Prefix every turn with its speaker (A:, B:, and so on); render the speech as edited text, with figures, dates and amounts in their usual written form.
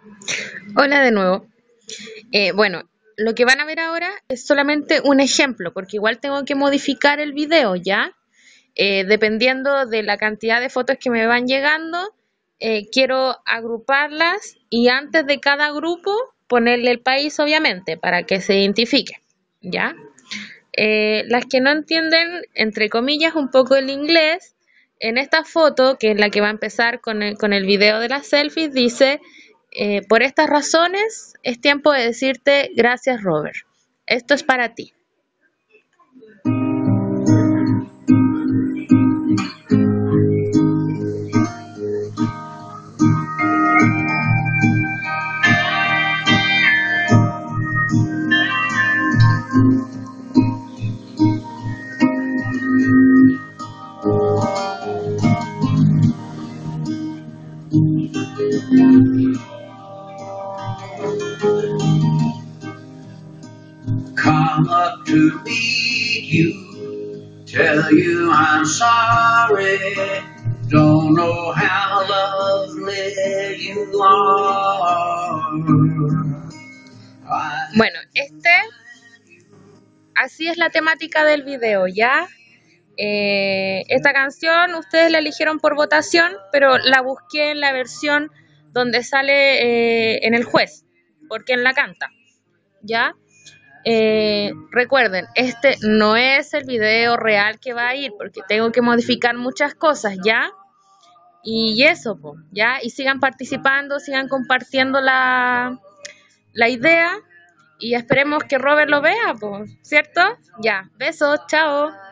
A: Hola de nuevo. Bueno, lo que van a ver ahora es solamente un ejemplo, porque igual tengo que modificar el video, ¿ya? Dependiendo de la cantidad de fotos que me van llegando, quiero agruparlas y antes de cada grupo ponerle el país, obviamente, para que se identifique, ¿ya? Las que no entienden, entre comillas, un poco el inglés, en esta foto, que es la que va a empezar con el video de las selfies, dice, por estas razones es tiempo de decirte gracias, Robert. Esto es para ti.
B: Come up to meet you, tell you I'm sorry, don't know how lovely you are.
A: Bueno, así es la temática del video, ¿ya? Esta canción ustedes la eligieron por votación, pero la busqué en la versión donde sale en el juez, porque en la canta, ¿ya? Recuerden, este no es el video real que va a ir, porque tengo que modificar muchas cosas, ¿ya? Y eso, po, ¿ya? Y sigan participando, sigan compartiendo la idea y esperemos que Robert lo vea, po, ¿cierto? Ya, besos, chao.